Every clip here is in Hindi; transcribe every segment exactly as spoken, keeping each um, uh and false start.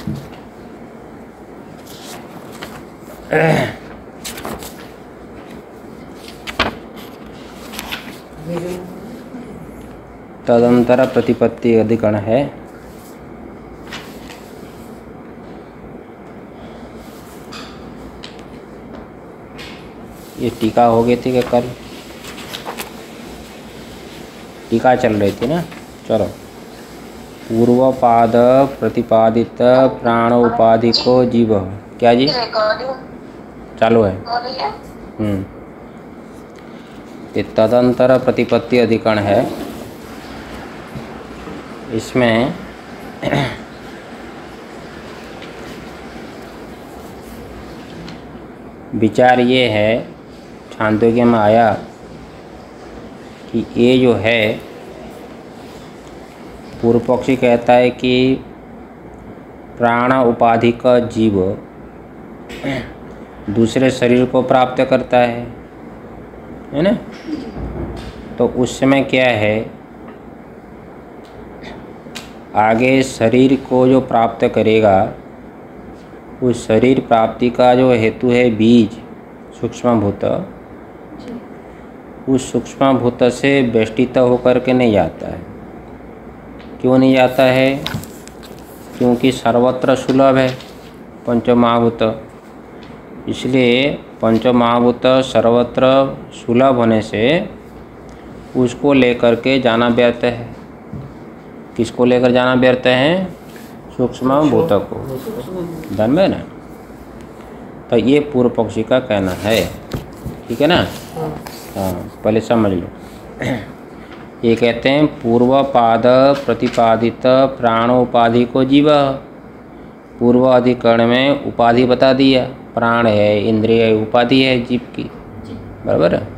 तदंतर प्रतिपत्ति अधिकरण है। ये टीका हो गई थी कि कल टीका चल रही थी ना। चलो, पूर्वपाद प्रतिपादित प्राण उपाधि को जीव, क्या जी चालू है। हम्म ये तदंतर प्रतिपत्ति अधिकरण है। इसमें विचार ये है, छांदोग्य में आया कि ये जो है, पूर्व पक्षी कहता है कि प्राण उपाधि का जीव दूसरे शरीर को प्राप्त करता है, है ना। तो उस समय क्या है, आगे शरीर को जो प्राप्त करेगा, उस शरीर प्राप्ति का जो हेतु है बीज सूक्ष्म भूत, उस सूक्ष्म भूत से वेष्टित होकर के नहीं जाता है। क्यों नहीं जाता है? क्योंकि सर्वत्र सुलभ है पंचमहाभूत, इसलिए पंचमहाभूत सर्वत्र सुलभ होने से उसको लेकर के जाना व्यर्थ है। किसको लेकर जाना व्यर्थ है? सूक्ष्म भूत को, धन में ना। तो ये पूर्व पक्षी का कहना है, ठीक है ना। हाँ, पहले समझ लो। ये कहते हैं पूर्वपाद प्रतिपादित प्राणोपाधि को जीव। पूर्व अधिकरण में उपाधि बता दिया, प्राण है, इंद्रिय उपाधि है जीव की, बराबर है।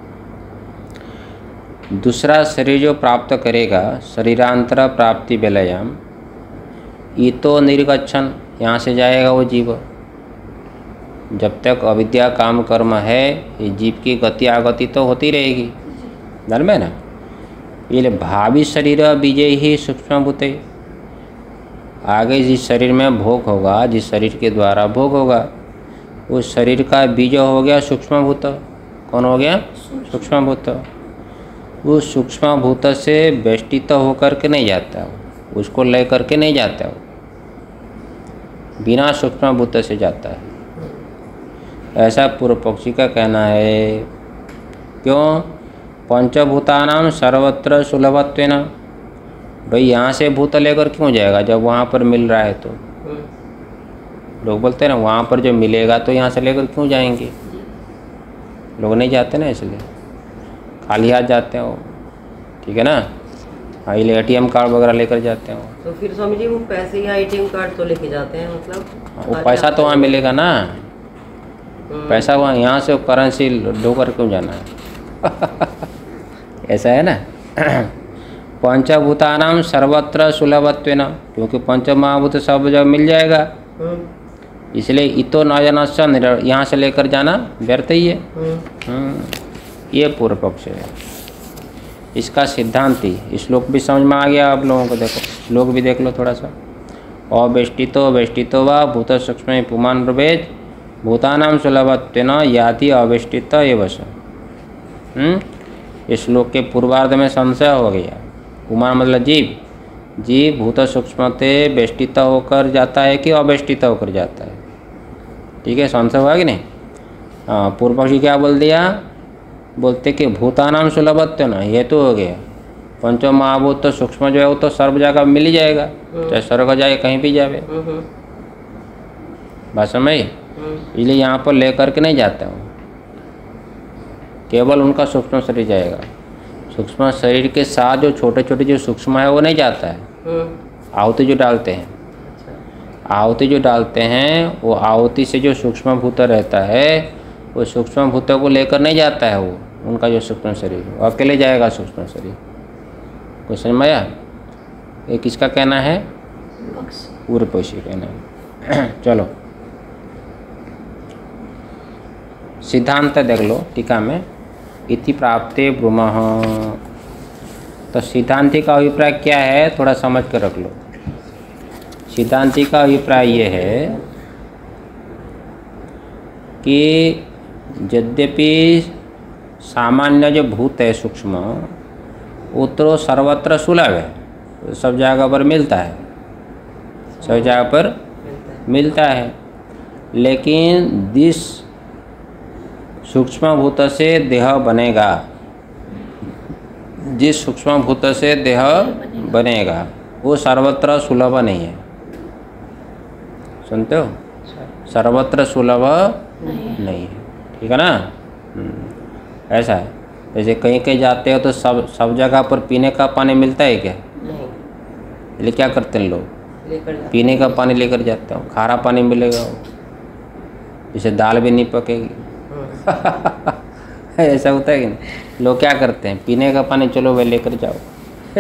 दूसरा शरीर जो प्राप्त करेगा, शरीरांतर प्राप्ति बेलयाम, ईतो निर्गच्छन, यहाँ से जाएगा वो जीव। जब तक अविद्या काम कर्म है, ये जीव की गति आगति तो होती रहेगी, धर्म है ना। ये भावी शरीर बीजे ही सूक्ष्म भूते, आगे जिस शरीर में भोग होगा, जिस शरीर के द्वारा भोग होगा, उस शरीर का बीज हो गया सूक्ष्म भूत। कौन हो गया? सूक्ष्म भूत। उस सूक्ष्म भूत से वेष्टित होकर के नहीं जाता, उसको ले करके नहीं जाता, बिना सूक्ष्म भूत से जाता है, ऐसा पूर्व पक्षी का कहना है। क्यों? पंचभूतानाम सर्वत्र सुलभत्वेन। भाई यहाँ से भूत लेकर क्यों जाएगा जब वहाँ पर मिल रहा है? तो लोग बोलते हैं ना, वहाँ पर जो मिलेगा तो यहाँ से लेकर क्यों जाएंगे? लोग नहीं जाते ना, इसलिए खाली हाथ जाते हैं वो, ठीक है ना। हाँ, ये ए टी एम कार्ड वगैरह लेकर जाते हैं। तो फिर स्वामी जी वो पैसे या ए टी एम कार्ड तो लेके जाते हैं, मतलब वो पैसा तो वहाँ मिलेगा ना, पैसा वहाँ, यहाँ से करेंसी ढोकर क्यों जाना है? ऐसा है ना। पंचभूतानाम सर्वत्र सुलभत्वेन, क्योंकि पंचमहाभूत सब जगह मिल जाएगा, इसलिए इतो न जनस्य निर, यहाँ से लेकर जाना व्यर्थ ही है। ये पूर्व पक्ष है। इसका सिद्धांति श्लोक भी समझ में आ गया आप लोगों को। देखो श्लोक भी देख लो थोड़ा सा। अवेष्टितो वेष्टितो वा भूत सूक्ष्म पुमान प्रभेद भूतानाम सुलभत्वेन याति अवेष्टित एव स। इस श्लोक के पूर्वार्ध में संशय हो गया। पुमान मतलब जीव, जीव भूत सूक्ष्मते वेष्टित होकर जाता है कि अवेष्टित होकर जाता है? ठीक है, संशय हुआ कि नहीं? हाँ, पूर्व पक्षी क्या बोल दिया? बोलते कि भूतानाम सुलभत्वेन, ये तो हो गया पंचो महाभूत तो सूक्ष्म जो है वो तो सर्व जगह मिल ही जाएगा, चाहे स्वर्ग जाए कहीं भी जावे। बात समझ? इसलिए यहाँ पर लेकर के नहीं जाता हूँ, केवल उनका सूक्ष्म शरीर जाएगा। सूक्ष्म शरीर के साथ जो छोटे छोटे जो सूक्ष्म है वो नहीं जाता है। आहुति जो डालते हैं, आहुति जो डालते हैं वो आहुति से जो सूक्ष्म भूत रहता है वो सूक्ष्म भूतों को लेकर नहीं जाता है। वो उनका जो सूक्ष्म शरीर वो अकेले जाएगा सूक्ष्म शरीर। कोई समझ में आया? ये किसका कहना है? पूर्व पक्षी कहना है। चलो सिद्धांत देख लो टीका में। इति प्राप्ते ब्रूमः, तो सिद्धांति का अभिप्राय क्या है थोड़ा समझ कर रख लो। सिद्धांति का अभिप्राय ये है कि यद्यपि सामान्य जो भूत है सूक्ष्म वो तो सर्वत्र सुलभ है, सब जगह पर मिलता है, सब जगह पर मिलता है, लेकिन जिस सूक्ष्म भूत से देह बनेगा, जिस सूक्ष्म भूत से देह बनेगा वो सर्वत्र सुलभ नहीं है। सुनते हो? सर्वत्र सुलभ नहीं है, ठीक है ना। ऐसा है, जैसे कहीं कहीं जाते हो तो सब सब जगह पर पीने का पानी मिलता है क्या? नहीं। इसलिए क्या करते हैं लोग? लेकर जाते पीने का पानी लेकर जाते हो, खारा पानी मिलेगा, जैसे दाल भी नहीं पकेगी। ऐसा होता है कि नहीं? लोग क्या करते हैं, पीने का पानी चलो भाई लेकर जाओ।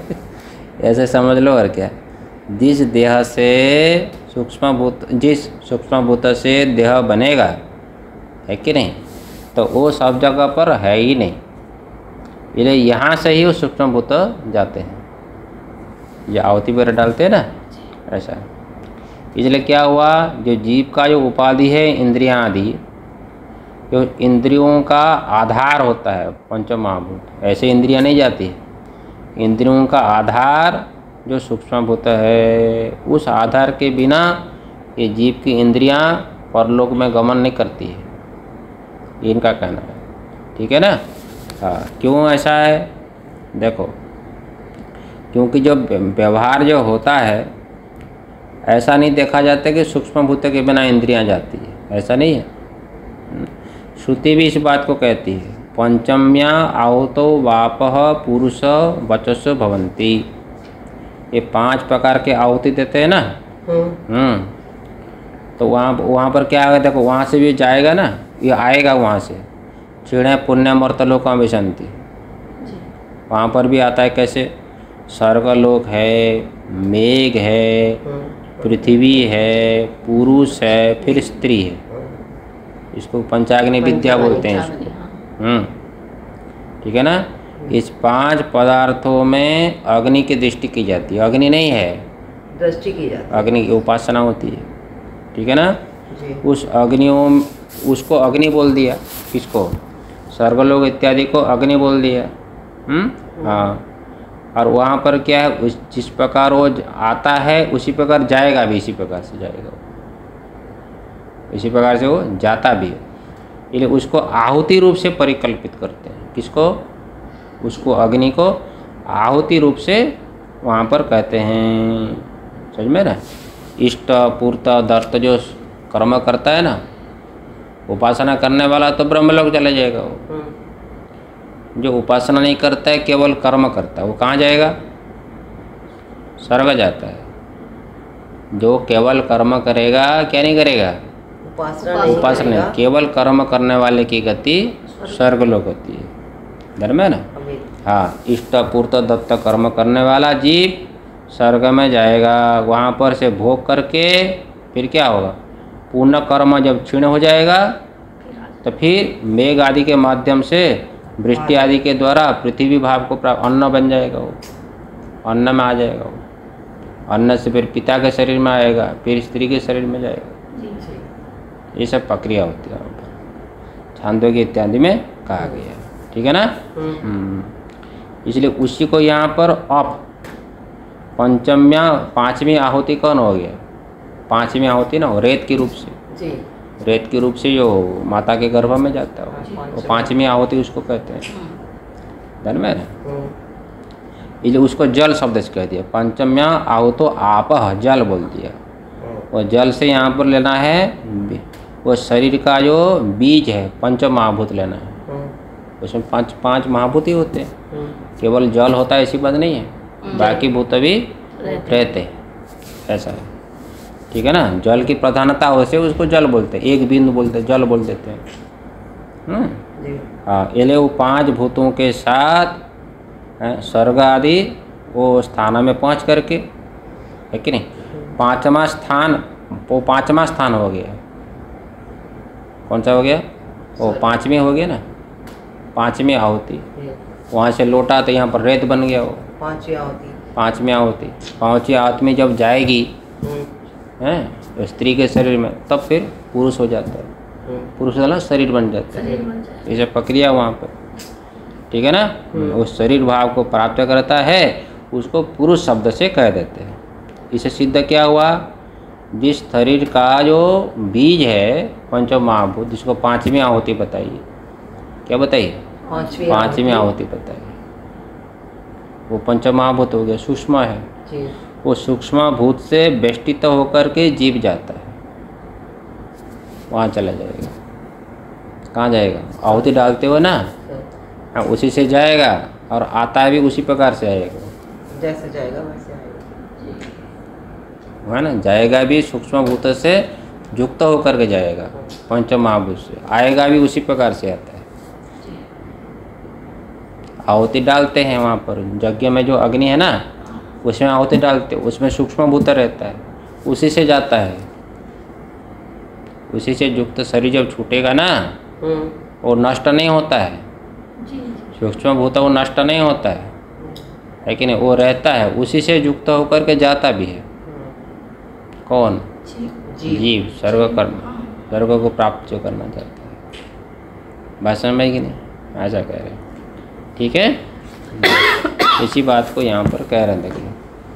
ऐसे समझ लो। और क्या, जिस देह से सूक्ष्म भूत जिस सूक्ष्म भूत से देह बनेगा, है कि नहीं, तो वो सब जगह पर है ही नहीं, इसलिए यहाँ से ही वो सूक्ष्म भूत जाते हैं, ये आहुति पर डालते हैं ना, ऐसा। इसलिए क्या हुआ, जो जीव का जो उपाधि है इंद्रियां आदि, जो इंद्रियों का आधार होता है पंच महाभूत, ऐसे इंद्रियां नहीं जाती है, इंद्रियों का आधार जो सूक्ष्म भूत है, उस आधार के बिना ये जीव की इंद्रियां परलोक में गमन नहीं करती है, ये इनका कहना है, ठीक है ना। हाँ, क्यों ऐसा है? देखो, क्योंकि जो व्यवहार जो होता है, ऐसा नहीं देखा जाता कि सूक्ष्म भूत के बिना इंद्रियां जाती है, ऐसा नहीं है। श्रुति भी इस बात को कहती है, पंचम्या आहुतो वापः पुरुष वचस भवन्ति। ये पांच प्रकार के आहुति देते हैं ना, हम्म तो वहाँ वहाँ पर क्या है, देखो वहाँ से भी जाएगा ना, ये आएगा वहाँ से, क्षीणे पुण्य मर्तलोक विशंति, वहाँ पर भी आता है। कैसे? स्वर्गलोक है, मेघ है, पृथ्वी है, पुरुष है, फिर स्त्री है, इसको पंचाग्नि विद्या बोलते हैं इसको, हम्म ठीक है ना। इस पांच पदार्थों में अग्नि की दृष्टि की जाती है, अग्नि नहीं है, दृष्टि की जाती है, अग्नि की उपासना होती है, ठीक है ना जी। उस अग्नियों उसको अग्नि बोल दिया, किसको? स्वर्गलोक इत्यादि को अग्नि बोल दिया, हम्म हाँ। और वहाँ पर क्या है, उस जिस प्रकार वो आता है उसी प्रकार जाएगा भी, इसी प्रकार से जाएगा, इसी प्रकार से वो जाता भी है, इसलिए उसको आहुति रूप से परिकल्पित करते हैं। किसको? उसको, अग्नि को आहुति रूप से वहाँ पर कहते हैं, समझ में ना। इष्ट पूर्त दर्त जो कर्म करता है ना, उपासना करने वाला तो ब्रह्मलोक चला जाएगा, वो जो उपासना नहीं करता है, केवल कर्म करता है, वो कहाँ जाएगा? स्वर्ग जाता है। जो केवल कर्म करेगा, क्या नहीं करेगा? उपासना उपासना नहीं, केवल कर्म करने वाले की गति स्वर्गलोक होती है, धर्म है ना। हाँ, इष्ट पूर्त दत्त कर्म करने वाला जीव स्वर्ग में जाएगा, वहाँ पर से भोग करके फिर क्या होगा, पूर्ण कर्म जब क्षीण हो जाएगा तो फिर मेघ आदि के माध्यम से, वृष्टि आदि के द्वारा पृथ्वी भाव को प्राप्त, अन्न बन जाएगा, वो अन्न में आ जाएगा, वो अन्न से फिर पिता के शरीर में आएगा, फिर स्त्री के शरीर में जाएगा। ये सब प्रक्रिया होती है छांदोग्य इत्यादि में कहा गया, ठीक है ना। हम्म इसलिए उसी को यहाँ पर अप पंचम्या पांचवी आहुति कौन हो गया? पांचवी आहुति ना, रेत के रूप से जी, रेत के रूप से जो माता के गर्भ में जाता है, वो पांचवी आहुति उसको कहते हैं, धन में। इसलिए उसको जल शब्द से कह दिया, पंचम्या आहुतो आपह, जल बोल दिया। और जल से यहाँ पर लेना है वो शरीर का जो बीज है, पंच महाभूत लेना है, उसमें पांच पांच महाभूत ही होते हैं, केवल जल होता है ऐसी बात नहीं है, बाकी भूत भी रहते हैं, ऐसा है, ठीक है ना। जल की प्रधानता हो से उसको जल बोलते हैं, एक बिंदु बोलते हैं, जल बोल देते हैं। हाँ, ये वो पांच भूतों के साथ स्वर्ग आदि वो स्थान में पहुंच करके, है कि नहीं, पांचवा स्थान, वो पांचवा स्थान हो गया, कौन सा हो गया? वो पांचवी हो गया ना, पांचवी आहुति। वहाँ से लौटा तो यहाँ पर रेत बन गया, वो पांचवी आहुति, पांचवी आहुति। पांचवी आहुति में जब जाएगी हैं स्त्री के शरीर में, तब फिर पुरुष हो जाता है, पुरुष वाला शरीर बन जाता है। इसे प्रक्रिया वहाँ पर, ठीक है ना। उस शरीर भाव को प्राप्त करता है, उसको पुरुष शब्द से कह देते हैं। इसे सिद्ध क्या हुआ, जिस शरीर का जो बीज है पंच महाभूत, जिसको पांचवी आहुति बताइए, क्या बताइए, पांचवी पांचवी आहुति बताइए, वो पंच महाभूत हो गया, सूक्ष्म है जी। वो सूक्ष्म भूत से वेष्टित होकर के जीव जाता है, वहाँ चला जाएगा। कहाँ जाएगा, आहुति डालते हो ना, हाँ उसी से जाएगा, और आता है भी उसी प्रकार से आएगा, जैसे जाएगा वैसे आएगा है ना। जाएगा भी सूक्ष्म भूत से युक्त होकर के जाएगा, पंच महाभूत से आएगा भी उसी प्रकार से आता है। आहुति डालते हैं वहाँ पर यज्ञ में, जो अग्नि है ना उसमें आहुति डालते, उसमें सूक्ष्म भूत रहता है, उसी से जाता है, उसी से युक्त शरीर जब छूटेगा ना वो नष्ट नहीं होता है, सूक्ष्म भूत वो नष्ट नहीं होता है, है कि नहीं, वो रहता है, उसी से युक्त होकर के जाता भी है। कौन, जीव, सर्वकर्म, स्वर्ग को प्राप्त जो करना चाहता है। बात समझ में कि नहीं, ऐसा कह रहे हैं, ठीक है। इसी बात को यहाँ पर कह रहे हैं, देखिए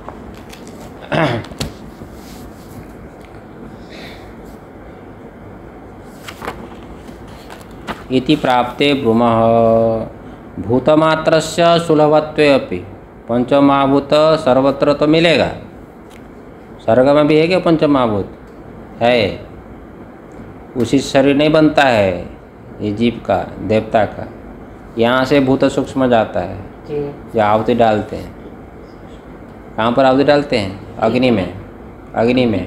इति प्राप्ते ब्रूमः भूतमात्रस्य सुलभत्वे अपि पंचमहाभूत सर्वत्र तो मिलेगा, स्वर्ग में भी है क्या पंचमहाभूत है, उसी शरीर नहीं बनता है ये जीव का, देवता का, यहाँ से भूत सूक्ष्म जाता है, या आहुति डालते हैं, कहाँ पर आहुति डालते हैं, अग्नि में, अग्नि में।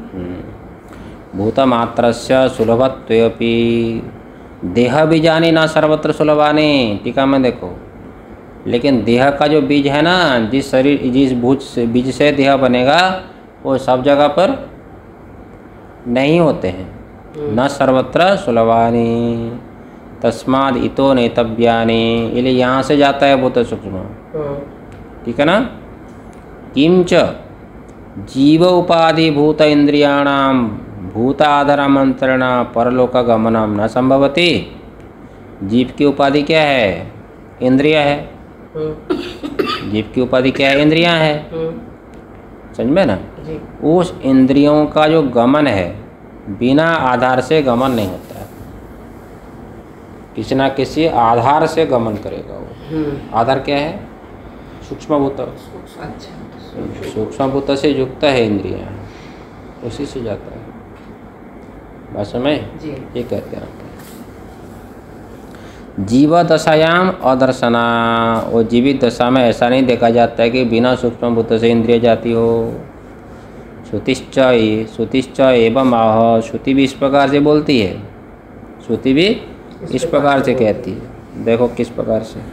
भूतमात्रस्य सुलभत्वेऽपि देह बीजानि न सर्वत्र सुलभानि, टीका में देखो, लेकिन देह का जो बीज है ना, जिस शरीर जिस भूत से बीज से देह बनेगा वो सब जगह पर नहीं होते हैं, न सर्वत्र सुलभानि तस्माद इतो नेतव्यानि, इसलिए यहाँ से जाता है भूत सूक्ष्म, ठीक है ना। किंच जीव उपाधि भूत इंद्रियाणाम भूताधरमंत्रण परलोक गमनम न संभवति, जीव की उपाधि क्या है, इंद्रिय है, जीव की उपाधि क्या है, इंद्रियां है, समझ में ना। उस इंद्रियों का जो गमन है बिना आधार से गमन नहीं होता है, किसी ना किसी आधार से गमन करेगा वो। आधार क्या है, सूक्ष्म भूत, सूक्ष्म भूत से युक्त है इंद्रियां, उसी से जाता है। बात समझ, ये कहते हैं जीव दशायाम अदर्शना, वो जीवित दशा में ऐसा नहीं देखा जाता है कि बिना सूक्ष्म भूत से इंद्रिय जाती हो। श्रुतिश्च श्रुतिश्च एवं आह, श्रुति भी इस प्रकार से बोलती है, श्रुति भी इस प्रकार से कहती है, देखो किस प्रकार से,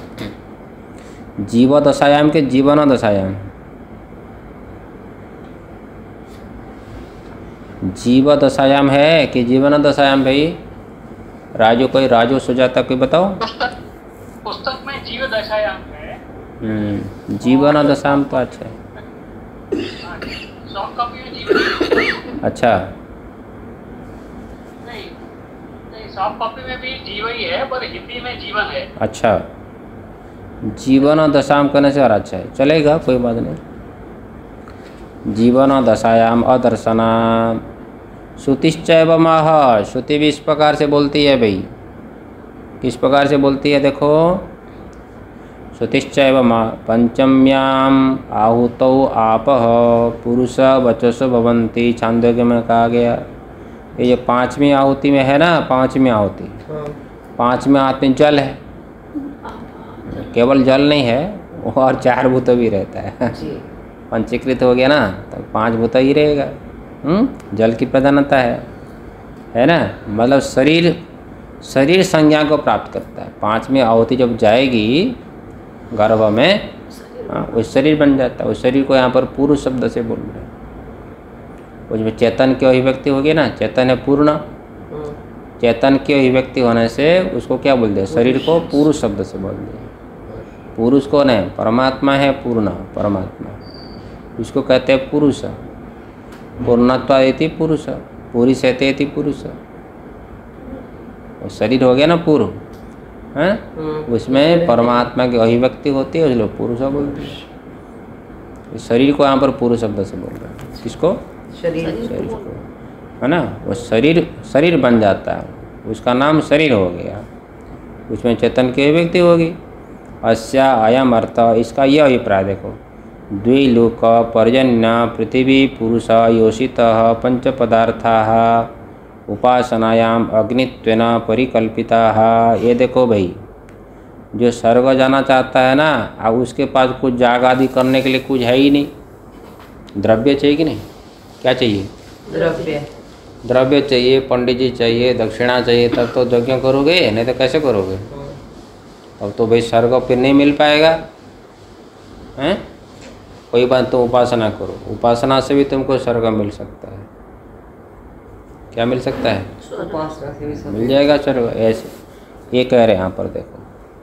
जीव दशायाम के जीवन दशायाम, जीव दशायाम है कि जीवन दशायाम, भाई राजू, कोई राजू सुजाता कोई बताओ। पुस्तक पुस्तक में जीव दशायाम है। हम्म, जीवन दशायाम तो अच्छा है, सॉफ्ट कॉपी में जीवन, अच्छा नहीं नहीं सॉफ्ट कॉपी में भी जीव ही है, पर हिंदी में जीवन है। अच्छा, जीवन दशायाम करने से और अच्छा है, चलेगा कोई बात नहीं। जीवन दशायाम अदर्शना श्रुतिश्चैव माह, श्रुति भी इस प्रकार से बोलती है भाई, किस प्रकार से बोलती है देखो, श्रुतिश्चैव माह पंचम्याम आहुतौ आपः पुरुष वचस भवन्ति, छांदोग्य में कहा गया। ये जो पांचवी आहुति में है ना, पांचवी आहुति, पांचवी आहुति में जल है, केवल जल नहीं है, और चार भूत भी रहता है, पंचीकृत हो गया ना, तो पांच भूत ही रहेगा। हम्म, जल की प्रधानता है, है ना, मतलब शरीर शरीर संज्ञा को प्राप्त करता है। पांचवी आहुति जब जाएगी गर्भ में, वो शरीर बन जाता है। उस शरीर को यहाँ पर पूर्ण शब्द से बोल रहे हैं। उसमें चेतन की अभिव्यक्ति होगी ना, चेतन है पूर्ण, चेतन की अभिव्यक्ति होने से उसको क्या बोल दिया, शरीर को पुरुष शब्द से बोल दिया। पुरुष कौन है, परमात्मा है, पूर्ण परमात्मा, उसको कहते हैं पुरुष। पूर्णत्वादिति पुरुष, पूरी सहते इति पुरुष। वो शरीर हो गया ना पूर्व, हैं? उसमें परमात्मा की अभिव्यक्ति होती है, उसको पुरुष बोलते हैं। शरीर को यहाँ पर पुरुष शब्द से बोल रहे हैं। किसको? शरीर शरीर को, है ना। वो शरीर शरीर बन जाता है, उसका नाम शरीर हो गया, उसमें चेतन की अभिव्यक्ति होगी। अस्या अयम अर्थ, इसका यह अभिप्राय देखो। द्विलोक पर्जन्य पृथ्वी पुरुष योषित पंच पदार्था उपासनायाम अग्नित्वेन परिकल्पिता। ये देखो भाई, जो स्वर्ग जाना चाहता है ना, अब उसके पास कुछ जाग आदि करने के लिए कुछ है ही नहीं। द्रव्य चाहिए कि नहीं? क्या चाहिए? द्रव्य द्रव्य चाहिए, पंडित जी चाहिए, दक्षिणा चाहिए, तब तो यज्ञ करोगे, नहीं तो कैसे करोगे? अब तो भाई स्वर्ग फिर नहीं मिल पाएगा, हैं? कोई बात, तो उपासना करो, उपासना से भी तुमको स्वर्ग मिल सकता है। क्या मिल सकता है? उपासना से भी सब मिल जाएगा स्वर्ग। ऐसे ये कह रहे हैं यहाँ पर, देखो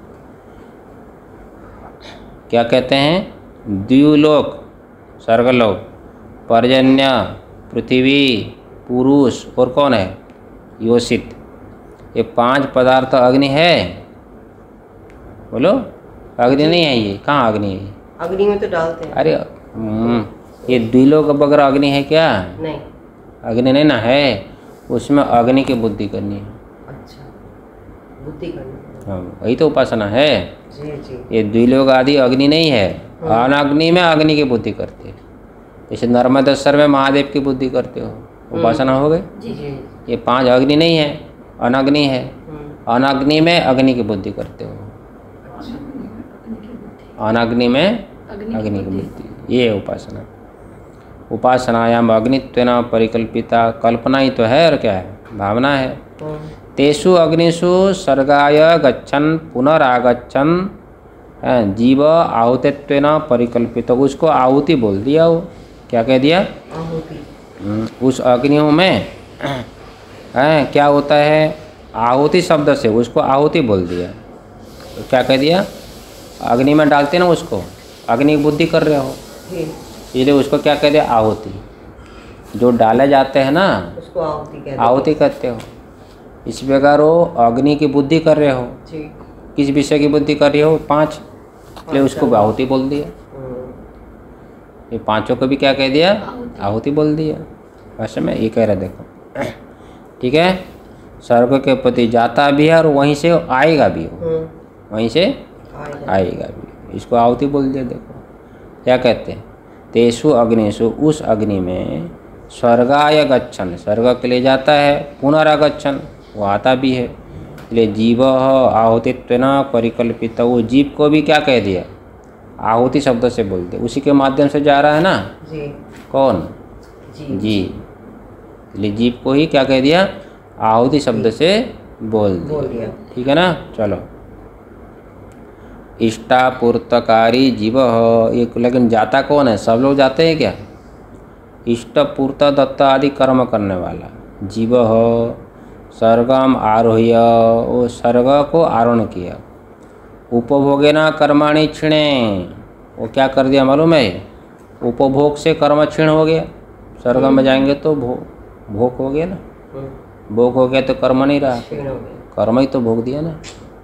क्या कहते हैं? द्युलोक स्वर्गलोक, पर्जन्य पृथ्वी पुरुष, और कौन है? योषित। ये पांच पदार्थ अग्नि है। बोलो, अग्नि नहीं है ये? कहाँ अग्नि है? अग्नि में तो डालते हैं। अरे हम्म, ये द्विलोक वगैरह अग्नि है क्या? नहीं, अग्नि नहीं ना है, उसमें अग्नि की बुद्धि करनी है। अच्छा, बुद्धि करनी। हाँ, वही तो उपासना है। जी जी। ये द्विलोक आदि अग्नि नहीं है, अनाग्नि में अग्नि की बुद्धि करते हैं। जैसे नर्मदेश्वर में महादेव की बुद्धि करते हो, उपासना हो गई। जी जी। ये पांच अग्नि नहीं है, अनाग्नि है। हम्म, अनाग्नि में अग्नि की बुद्धि करते हो, अनाग्नि में अग्नि की बुद्धि, ये है उपासना। उपासनायाम अग्नित्वेन परिकल्पिता, कल्पना ही तो है, और क्या है? भावना है। हम्म, तेषु अग्निषु सर्गाय गच्छन् पुनरागच्छन् जीव आहुतित्वेन परिकल्पित। उसको आहुति बोल दिया। वो क्या कह दिया? आहुति। हम्म, उस अग्नियों में है क्या होता है? आहुति शब्द से उसको आहुति बोल दिया। तो क्या कह दिया? अग्नि में डालते ना उसको, अग्नि की बुद्धि कर रहे हो, जी, इसलिए उसको क्या कह दिया? आहुति। जो डाले जाते हैं ना, उसको आहुति कहते हैं। आहुति कहते हो। इस प्रकार वो अग्नि की बुद्धि कर रहे हो। जी। किस विषय की बुद्धि कर रही हो? पांच, इसलिए उसको आहुति बोल दिया। हम्म, ये पांचों को भी क्या कह दिया? आहुति बोल दिया। भाषा में ये कह रहे, देखो ठीक है। स्वर्ग के प्रति जाता भी है और वहीं से आएगा भी, हो हम्म, वहीं से आएगा। आएगा भी, इसको आहुति बोल दिया। देखो क्या कहते हैं? तेषु अग्निषु, उस अग्नि में, स्वर्गाय गच्छन्, स्वर्ग के लिए जाता है, पुनरागच्छन्, वो आता भी है। इसलिए जीव आहुतित्वेन परिकल्पित, वो जीव को भी क्या कह दिया? आहुति शब्द से बोल दिया। उसी के माध्यम से जा रहा है ना। जी कौन? जी जी। इसलिए जीव को ही क्या कह दिया? आहुति शब्द से बोल बोल दिया। दिया। ठीक है ना। चलो, इष्टापूर्तकारी जीव, एक लेकिन जाता कौन है? सब लोग जाते हैं क्या? इष्ट पूर्त दत्त आदि कर्म करने वाला जीव हो। स्वर्गम आरोह्य, वो स्वर्ग को आरोहण किया। उपभोगेना कर्माणि क्षीणे, वो क्या कर दिया मालूम है? उपभोग से कर्म क्षीण हो गया। स्वर्ग में जाएंगे तो भोग भोग हो गया ना, हम्म, भोग हो गया तो कर्म नहीं रहा, क्षीण हो गए। कर्म ही तो भोग दिया ना।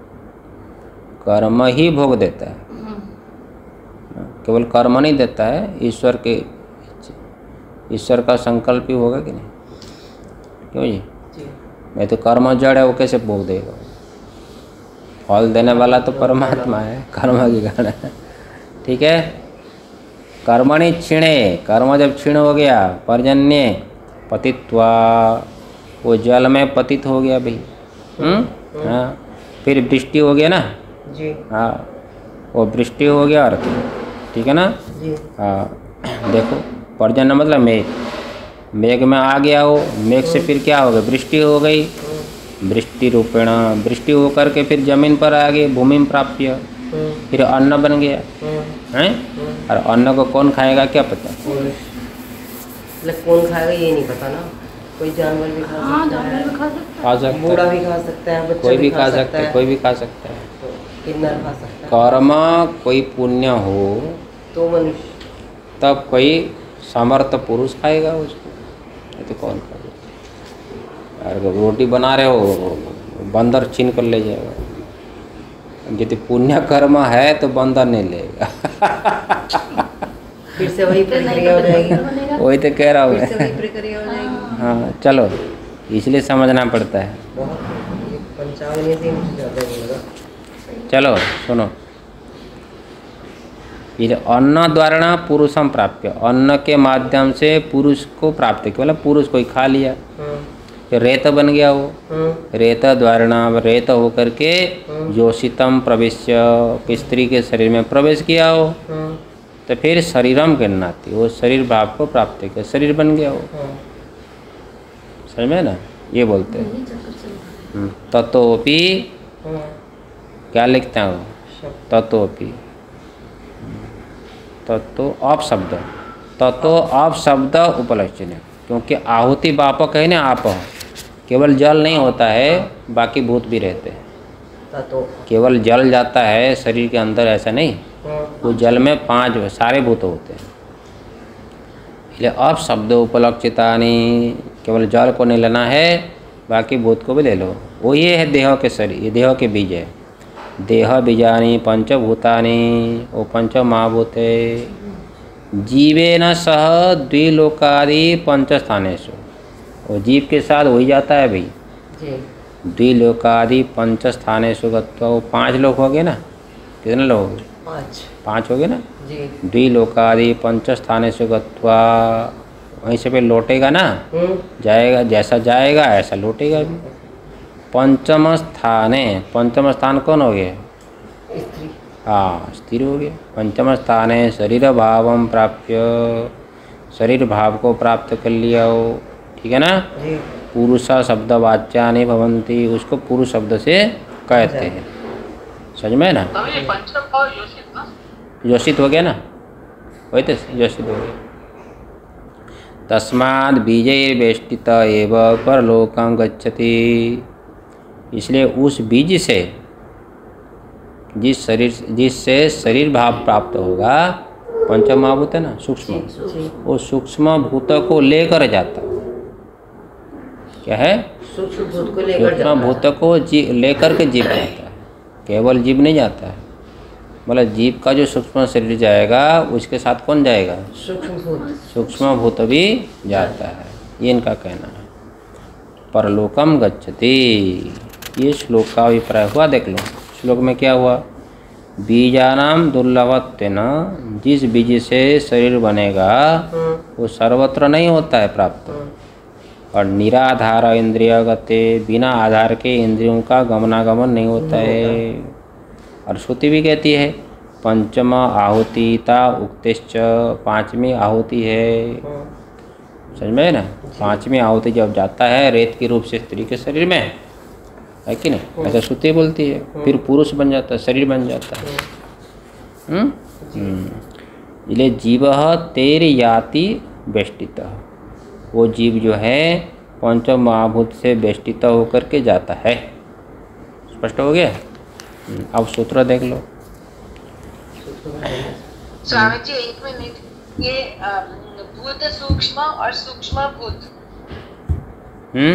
कर्म ही भोग देता है, केवल कर्म नहीं देता है, ईश्वर के ईश्वर का संकल्प ही होगा कि नहीं? क्यों जी? जी। नहीं तो कर्म जड़ है, वो कैसे भोग देगा? फल देने वाला तो परमात्मा है, कर्म की गण है। ठीक है। कर्मणि क्षीणे, कर्म जब क्षीण हो गया, पर्जन्य पतित्वा, वो जल में पतित हो गया भाई। हम्म, हाँ। फिर वृष्टि हो गया ना। जी हाँ, वो वृष्टि हो गया अर्थ, ठीक है ना। जी। हाँ, देखो पर्जन्य मतलब मेघ, मेघ में आ गया हो, मेघ से फिर क्या हो गया? वृष्टि हो गई। वृष्टि रूपेण, वृष्टि होकर के फिर जमीन पर आ गई, भूमि में प्राप्य, हम्म, फिर अन्न बन गया हम्म, हैं। हम्म। और अन्न को कौन खाएगा क्या पता? मतलब कौन खाएगा ये नहीं पता ना। कोई जानवर भी खा हाँ, सकता जानवर भी है, खा सकते खा सकता बूढ़ा है, भी खा सकता है, बच्चा कोई भी खा सकता है, है, कोई भी खा सकता है। तो किन्नर खा सकता है। कर्म कोई पुण्य हो तो मनुष्य तब कोई समर्थ पुरुष खाएगा उसको। ये तो कौन खाएगा यार? रोटी बना रहे हो बंदर छीन कर ले जाएगा। यदि पुण्य कर्म है तो बंदर नहीं लेगा। फिर से वही प्रक्रिया हो जाएगी। वही तो कह रहा हूँ फिर से मैं। वही प्रक्रिया हो जाएगी। हाँ चलो, इसलिए समझना पड़ता है। बहुत पंचावनी से मुझे ज़्यादा नहीं लगा। चलो सुनो, ये अन्न द्वारा पुरुषम प्राप्य, अन्न के माध्यम से पुरुष को प्राप्त किया, मतलब पुरुष कोई खा लिया, फिर रेत बन गया वो, रेत द्वारा रेत होकर के जोशितम प्रवेश्य, स्त्री के शरीर में प्रवेश किया हो, तो फिर शरीरम गृह्णाति, वो शरीर भाव को प्राप्त किया, शरीर बन गया वो। समझ में ना, ये बोलते हैं। ततोपि क्या लिखते हैं वो? ततोपि, तत्व आप शब्द, तत्व आप शब्द उपलक्षण है, क्योंकि आहुति वापक है ना, आप केवल जल नहीं होता है, बाकी भूत भी रहते हैं। केवल जल जाता है शरीर के अंदर, ऐसा नहीं, वो जल में पांच सारे भूत होते हैं। इसलिए अब शब्द उपलक्षितानि, केवल जल को नहीं लेना है, बाकी भूत को भी ले लो। वो ये है देह के शरीर, ये देह के बीज है। देह बीजानि पंचभूतानि, वो पंच महाभूत है। जीवेन सह द्विलोकादि पंच स्थानेषु, वो जीव के साथ हो ही जाता है भाई। द्विलोकादि पंच स्थानेषु गत्वा, वो पांच लोग हो गए ना, कितने लोग हो गए? पाँच पाँच हो गए ना जी। द्विलोकादि पंच स्थानेषु गत्वा, वहीं से फिर लौटेगा ना, जाएगा, जैसा जाएगा ऐसा लौटेगा भी। पंचम स्थाने, पंचम स्थान कौन हो गया? स्त्री। हाँ, स्थिर हो गया। पंचम स्थाने शरीर भावम प्राप्य, शरीर भाव को प्राप्त कर लिया हो, ठीक है ना। पुरुषा शब्द वाच्यानि भवन्ति, उसको पुरुष शब्द से कहते हैं। समझ में ना? योषित हो गया ना, वही तो योषित हो गया। तस्माद् बीजे वेष्टित एव परलोकं गच्छति, इसलिए उस बीज से, जिस शरीर जिससे शरीर भाव प्राप्त होगा, पंचमहाभूत है ना, सूक्ष्म, वो सूक्ष्म भूत को लेकर जाता है। क्या है? सूक्ष्म भूत को लेकर जाता है। सूक्ष्म भूत को जी लेकर के जीव जाता है, केवल जीव नहीं जाता है। मतलब जीव का जो सूक्ष्म शरीर जाएगा, उसके साथ कौन जाएगा? सूक्ष्म भूत, सूक्ष्म भूत भी जाता है, ये इनका कहना है। परलोकम गच्छति, ये श्लोक का अभिप्राय हुआ। देख लो श्लोक में क्या हुआ? बीजानाम दुर्लभत्वेन, जिस बीज से शरीर बनेगा वो सर्वत्र नहीं होता है प्राप्त, और निराधार इंद्रिय गते, बिना आधार के इंद्रियों का गमनागमन नहीं होता है। और श्रुति भी कहती है पंचम आहुतिता उक्तिश्च, पांचवी आहुति है। समझ में ना? पांचवी आहुति जब जाता है रेत के रूप से स्त्री के शरीर में, है कि नहीं? ऐसा श्रुति बोलती है। फिर पुरुष बन जाता है, शरीर बन जाता है। हम्म इसलिए जीव तेर याति वेष्टित, वो जीव जो है पंच महाभूत से वेष्टित होकर के जाता है। स्पष्ट हो गया? अब सूत्र देख लो। स्वामी जी एक मिनट, ये भूत सूक्ष्म और सूक्ष्म भूत, हम्म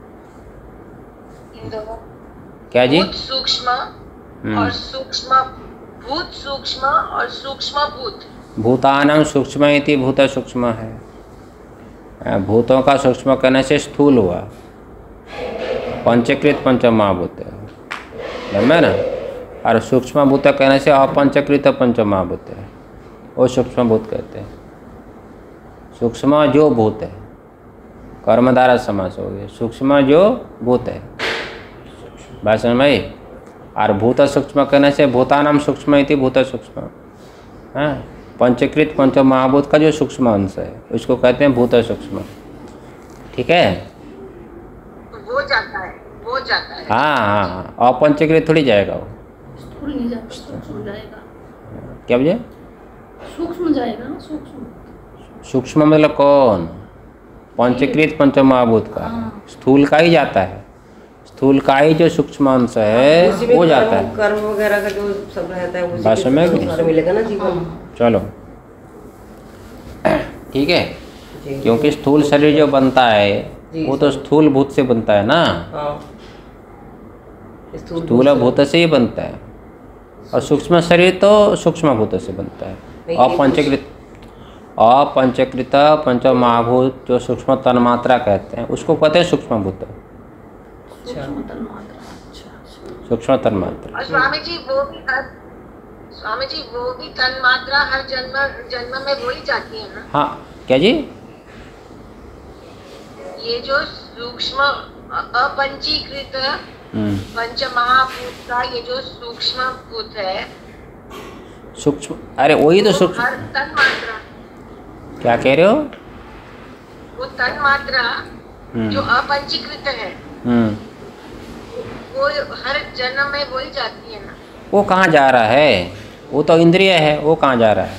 इन दोनों क्या जी? भूत सूक्ष्म और सूक्ष्म भूत, सूक्ष्म और सूक्ष्म भूत। भूतानां सूक्ष्म इति भूत सूक्ष्म है। भूतों का सूक्ष्म करने से स्थूल हुआ, पंचकृत पंचमहाभूत है ना। और सूक्ष्म भूत कहने से अपंचकृत पंचमहाभूत है, वो सूक्ष्म भूत कहते हैं। सूक्ष्म जो भूत है, कर्मधारय समास हो गया, सूक्ष्म जो भूत है, बात समझ में आई? और भूत सूक्ष्म कहने से भूतानाम सूक्ष्म इति भूत सूक्ष्म, हाँ, पंचकृत पंचमहाभूत का जो सूक्ष्म अंश है उसको कहते हैं भूत सूक्ष्म। ठीक है? वो जाता है, वो जाता है। हाँ हाँ हाँ, अपंचकृत थोड़ी जाएगा वो, स्थूल नहीं जाएगा, सूक्ष्म जाएगा। क्या बजे? सूक्ष्म जाएगा ना, सूक्ष्म। सूक्ष्म मतलब कौन? पंचकृत पंचमहाभूत का, स्थूल का ही जाता है। स्थूल का ही जो सूक्ष्म अंश है वो जाता है। कर्म वगैरह का जो सब रहता है बात समझ में मिलेगा ना जीवन। चलो ठीक है। जी। क्योंकि स्थूल शरीर जो बनता है जी, वो तो स्थूल भूत से बनता है ना, हाँ स्थूल स्थूल भूत भूत से ही बनता है, और सूक्ष्म शरीर तो सूक्ष्म भूत से बनता है। नहीं, ये अपंचकृत अपंचकृत पंचमहाभूत जो सूक्ष्म तन्मात्रा कहते हैं उसको कहते हैं सूक्ष्म भूत, सूक्ष्म तन्मात्रा। अच्छा अच्छा। सूक्ष्म तन्मात्रा। और स्वामी जी वो भी हर स्वामी जी वो भी तन मात्रा हर जन्म जन्म में वो ही जाती है ना। हाँ क्या जी? ये जो सूक्ष्म अ- अपंचीकृत हम्म, पंच महाभूत का ये जो सूक्ष्म भूत है सूक्ष्म, अरे वही तो वो सूक्ष्म, हर तन मात्रा क्या कह रहे हो? वो तन मात्रा हम्म, जो अपंचीकृत है हम्म, वो हर जन्म में वो ही जाती है ना। वो कहाँ जा रहा है? वो तो इंद्रिय है, वो कहाँ जा रहा है?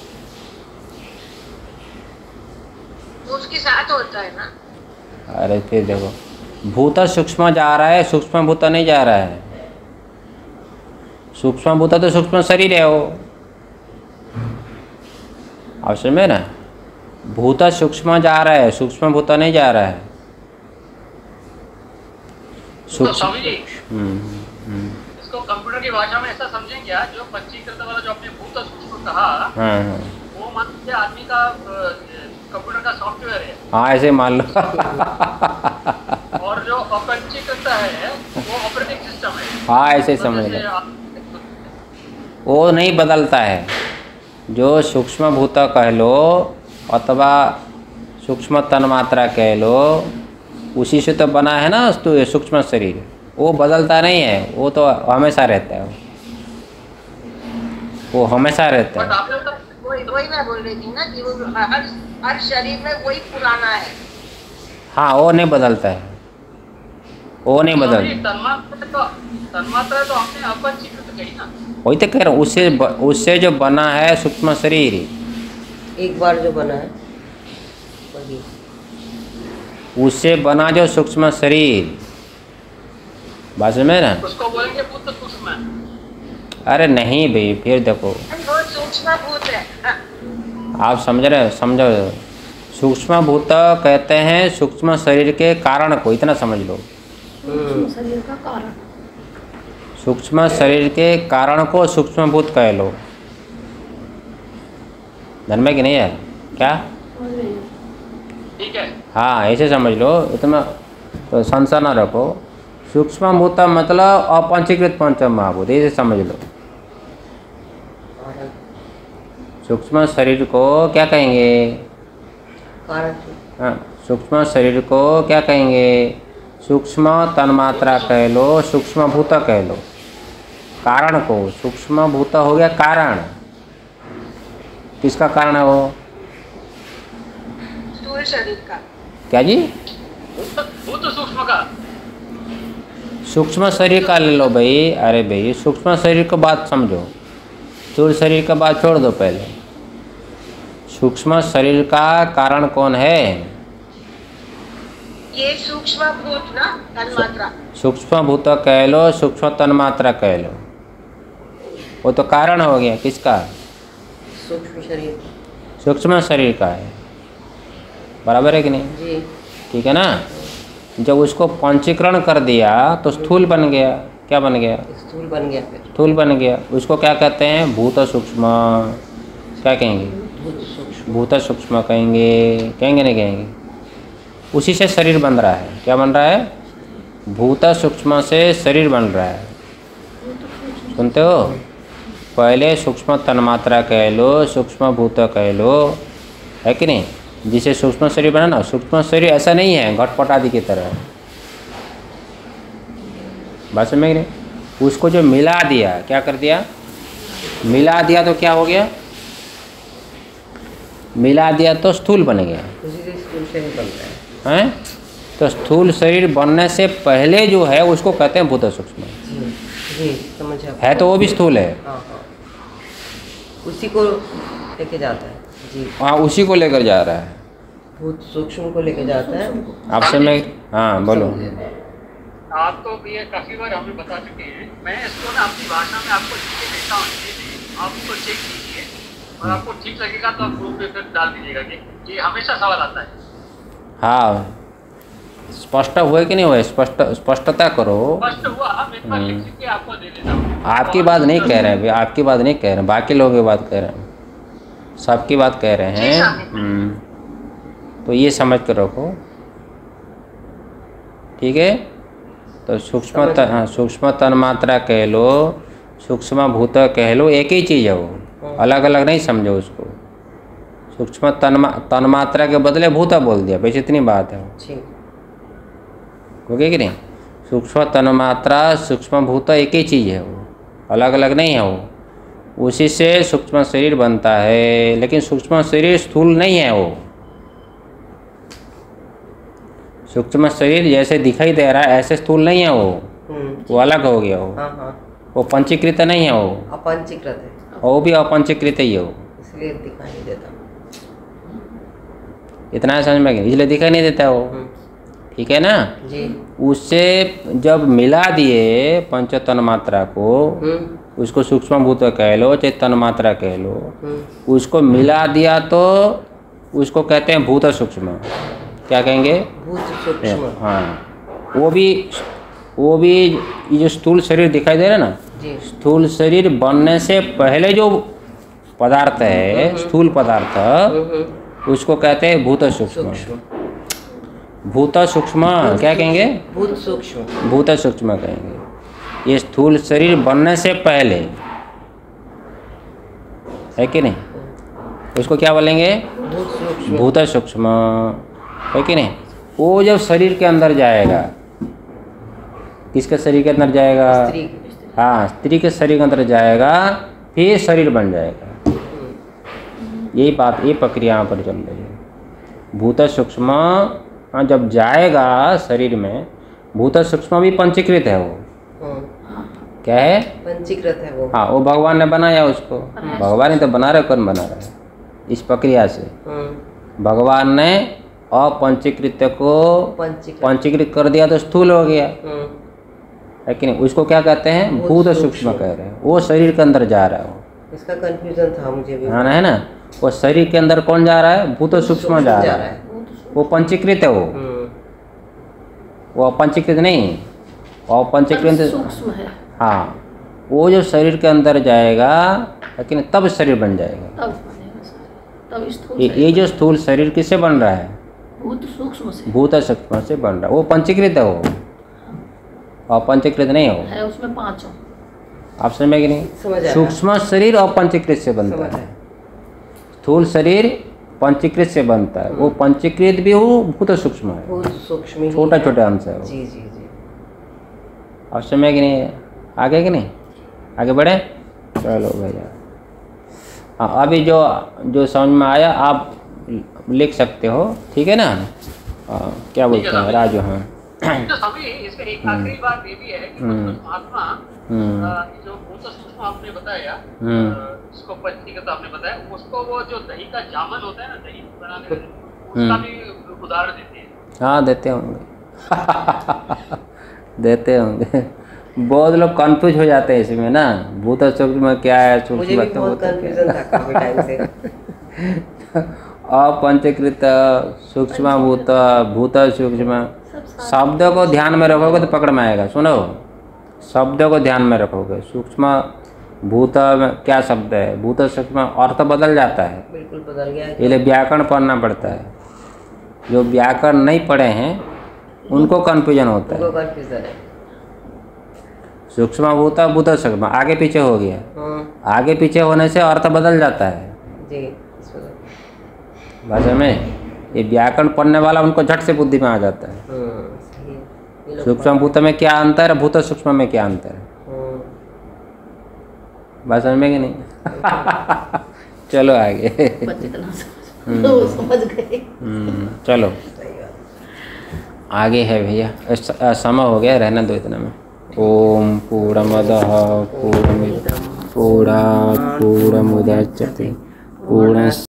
वो उसके साथ होता है ना। अरे फिर देखो, भूत सूक्ष्म जा रहा है, सूक्ष्म भूत नहीं जा रहा है। सूक्ष्म भूत तो सूक्ष्म शरीर है वो, आप समझे ना? भूत सूक्ष्म जा रहा है, सूक्ष्म भूत नहीं जा रहा है। तो सूक्ष्म, स्वामी जी हम्म, हम्म, इसको कंप्यूटर की भाषा में ऐसा समझें क्या, जो पंचीकृत वाला जो आपने भूत सूक्ष्म कहा, हाँ हाँ वो मान लीजिए आदमी का अ, कंप्यूटर का सॉफ्टवेयर है, हाँ, ऐसे मान लो। और जो अपंचीकृत है वो ऑपरेटिंग सिस्टम है। हाँ ऐसे तो समझ जैसे लो, आप- वो नहीं बदलता है। जो सूक्ष्म भूत कह लो अथवा सूक्ष्म तन्मात्रा कह लो, उसी से तो बना है ना तो ये सूक्ष्म शरीर, वो बदलता नहीं है, वो तो हमेशा रहता है, वो हमेशा रहता बट है। आपने तो वही वही मैं बोल रही थी ना कि वो हर हर शरीर में वही पुराना है। हाँ वो नहीं बदलता है, वो नहीं स्वामी जी, बदलता। तन्मात्रा तो तन्मात्रा तो आपने अपंचीकृत कही ना। वही तो कह रहा हूँ, उससे ब- उससे जो बना है सूक्ष्म शरीर, एक बार जो बना है वही। उससे बना जो सूक्ष्म शरीर, बात में ना? उसको बोलेंगे भूत सूक्ष्म। अरे नहीं भाई, फिर देखो वो सूक्ष्म भूत है। हाँ, आप समझ रहे हो, समझो। सूक्ष्म भूत कहते हैं सूक्ष्म शरीर के कारण को, इतना समझ लो। सूक्ष्म शरीर का कारण। सूक्ष्म शरीर के कारण को सूक्ष्म भूत कह लो। धन में कि नहीं है क्या? समझ रही हो? ठीक है, हाँ ऐसे समझ लो, इतना तो संशय न रखो। सूक्ष्म भूत मतलब अपंचीकृत पंच महाभूत, ऐसे समझ लो। कारण सूक्ष्म शरीर को क्या कहेंगे? कारण हाँ, सूक्ष्म शरीर को क्या कहेंगे? सूक्ष्म तन्मात्रा कह लो, सूक्ष्म भूत कह लो। कारण को सूक्ष्म भूत हो गया कारण। किसका कारण है वो? स्थूल शरीर का। क्या जी? भूत भूत सूक्ष्म का। सूक्ष्म शरीर का ले लो भाई। अरे भाई सूक्ष्म शरीर को बात समझो, स्थूल शरीर का बात छोड़ दो पहले। सूक्ष्म शरीर का कारण कौन है? ये सूक्ष्म भूत ना तन्मात्रा। सूक्ष्म भूत कह लो, सूक्ष्म तन्मात्रा कह लो, वो तो कारण हो गया। किसका? सूक्ष्म शरीर सूक्ष्म शरीर का है। बराबर है कि नहीं? जी। ठीक है ना? जब उसको पंचीकरण कर दिया तो स्थूल बन गया। क्या बन गया? स्थूल बन गया फिर। स्थूल बन गया। उसको क्या कहते हैं? भूत सूक्ष्म। क्या कहेंगे? भूत सूक्ष्म। भूत सूक्ष्म कहेंगे। कहेंगे नहीं कहेंगे? उसी से शरीर बन रहा है। क्या बन रहा है? भूत सूक्ष्म से शरीर बन रहा है। सुनते हो? पहले सूक्ष्म तन्मात्रा कह लो, सूक्ष्म भूत कह लो, है कि नहीं? जिसे सूक्ष्म शरीर बना ना, सूक्ष्म शरीर ऐसा नहीं है घटपट आदि की तरह। बात समझ में नहीं? उसको जो मिला दिया, क्या कर दिया? मिला दिया तो क्या हो गया? मिला दिया तो स्थूल बन गया। उसी से स्थूल शरीर बन रहा है। हैं? तो स्थूल शरीर बनने से पहले जो है उसको कहते हैं भूत सूक्ष्म। जी जी समझ आप। है तो वो भी स्थूल है। हाँ हाँ उसी को लेके जाता है। जी हाँ उसी को लेकर जा रहा है। भूत सूक्ष्म को लेके जाता है। आपसे मैं, हाँ बोलो। आप तो भी ये काफी बार हमें बता चुके हैं। मैं इसको ना अपनी भाषा में आपको लिख के देता हूँ, आप उसको चेक कीजिए। और आपको ठीक लगेगा तो आप ग्रुप में फिर डाल दीजिएगा कि ये हमेशा सवाल आता है। हाँ, स्पष्ट हुए कि नहीं हुए, स्पष्ट स्पष्टता करो। स्पष्ट हुआ, मैं एक बार लिख के आपको दे देता हूँ। आपकी बात नहीं कह रहे हैं, आपकी बात नहीं कह रहे हैं, बाकी लोगों की बात कह रहे हैं, सबकी बात कह रहे हैं। हम्म, तो ये समझ कर रखो, ठीक है। तो सूक्ष्म तन, हाँ, सूक्ष्म तन्मात्रा कह लो, सूक्ष्म भूत कह लो, एक ही चीज़ है वो, अलग अलग नहीं समझो उसको। सूक्ष्म तन्मा तन्मात्रा के बदले भूत बोल दिया, बस इतनी बात है, ओके कि नहीं। सूक्ष्म तन्मात्रा सूक्ष्म भूत एक ही चीज़ है, वो अलग अलग नहीं है वो। उसी से सूक्ष्म शरीर बनता है, लेकिन सूक्ष्म शरीर स्थूल नहीं है। वो सूक्ष्म शरीर जैसे दिखाई दे रहा है ऐसे स्थूल नहीं है वो, वो अलग हो गया वो। हाँ हाँ, वो पंचीकृत नहीं है, वो अपंचीकृत है, वो भी अपंचीकृत ही है वो, इसलिए दिखाई नहीं देता। इतना समझ में, इसलिए दिखाई नहीं देता वो, ठीक है ना जी। उससे जब मिला दिए पंच तन्मात्रा को, उसको सूक्ष्म भूत कह लो चाहे तन्मात्रा कह लो, उसको मिला दिया तो उसको कहते हैं भूत सूक्ष्म। क्या कहेंगे? भूत सूक्ष्म। हाँ, वो भी वो भी ये जो स्थूल शरीर दिखाई दे रहा है ना जी, स्थूल शरीर बनने से पहले जो पदार्थ है, स्थूल पदार्थ, उसको कहते हैं भूत सूक्ष्म। भूत सूक्ष्म क्या कहेंगे? भूत सूक्ष्म, भूत सूक्ष्म कहेंगे। ये स्थूल शरीर बनने से पहले है कि नहीं, उसको क्या बोलेंगे? भूत सूक्ष्म, भूत सूक्ष्म, है कि नहीं। वो जब शरीर के अंदर जाएगा, किसके शरीर के अंदर जाएगा? स्त्री। हाँ, स्त्री के शरीर के अंदर जाएगा, फिर शरीर बन जाएगा। यही बात, ये प्रक्रिया यहाँ पर चल रही है। भूत सूक्ष्म हाँ, जब जाएगा शरीर में, भूत सूक्ष्म भी पंचीकृत है वो। क्या है? पंचीकृत है वो। हाँ, वो भगवान ने बनाया उसको, भगवान ही तो बना रहे, कौन बना रहा है? इस प्रक्रिया से भगवान ने अपंचीकृत को पंचीकृत कर दिया तो स्थूल हो गया, है कि नहीं। उसको क्या कहते हैं? भूत सूक्ष्म कह रहे हैं। वो शरीर के अंदर जा रहा है वो। इसका कंफ्यूजन था मुझे भी। हाँ, है ना। वो शरीर के अंदर कौन जा रहा है? भूत सूक्ष्म जा रहा है। वो पंचीकृत है वो, वो अपंचीकृत नहीं। और पंचीकृत सूक्ष्म है। हाँ, वो जो शरीर के अंदर जाएगा, लेकिन तब शरीर बन जाएगा। तब बनेगा शरीर, तब स्थूल ये, ये जो स्थूल शरीर किससे बन रहा है? भूत सूक्ष्म से। भूत सूक्ष्म से बन रहा है। वो पंचीकृत है वो, और पंचीकृत नहीं हो है, उसमें पांचों। आप समझ में कि नहीं? सूक्ष्म शरीर और पंचीकृत से बनता है। स्थूल शरीर पंचीकृत से बनता है। वो पंचीकृत भी हो, भूत सूक्ष्म है, भूत सूक्ष्म छोटा छोटा अंश है वो। जी जी जी। आप समझ में कि नहीं? आगे कि नहीं? आगे बढ़े, चलो भैया। हाँ, अभी जो जो समझ में आया आप लिख सकते हो, ठीक है ना। हाँ, क्या बोलते हैं राजू? हाँ, तो सभी इसमें एक आखिरी बात ये भी है कि महात्मा जो भूत सूक्ष्म आपने बताया, इसको पंचीकृत आपने बताया, उसको वो जो दही का जामन होता है ना, दही बनाने में, उसका भी उदाहरण देते हैं। हाँ, देते होंगे देते होंगे। बहुत लोग कंफ्यूज हो जाते हैं इसमें ना, भूत सूक्ष्म क्या है, मुझे भी बहुत कंफ्यूजन था काफी टाइम से। अपंचीकृत, सूक्ष्म भूत, भूत सूक्ष्म, शब्द को ध्यान में रखोगे तो पकड़ में आएगा। सुनो, शब्द को ध्यान में रखोगे। सूक्ष्म भूत में क्या शब्द है? भूत सूक्ष्म अर्थ बदल जाता है, बिल्कुल बदल गया। इसलिए व्याकरण पढ़ना पड़ता है। जो व्याकरण नहीं पढ़े हैं उनको कन्फ्यूजन होता है। कंफ्यूजन है। सूक्ष्म भूत, भूत सूक्ष्म आगे पीछे हो गया, आगे पीछे होने से अर्थ बदल जाता है जी। भाषा में। ये व्याकरण पढ़ने वाला उनको झट से बुद्धि में आ जाता है। सूक्ष्म भूत में क्या अंतर है, भूत सूक्ष्म में क्या अंतर है, बात समझ में कि नहीं? चलो आगे। तो समझ गए। चलो आगे है भैया, समय हो गया, रहना दो इतना में। ओम पूर्णमदः पूर्णमिदं पूर्णात् पूर्णमुदच्यते पूर्णस्य